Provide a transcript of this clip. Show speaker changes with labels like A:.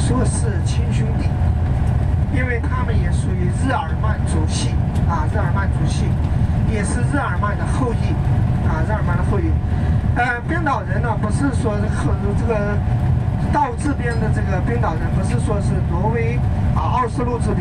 A: 说是亲兄弟，因为他们也属于日耳曼族系啊，日耳曼族系也是日耳曼的后裔啊，日耳曼的后裔。冰岛人呢，不是说这个到这边的这个冰岛人，不是说是挪威啊、奥斯陆这边。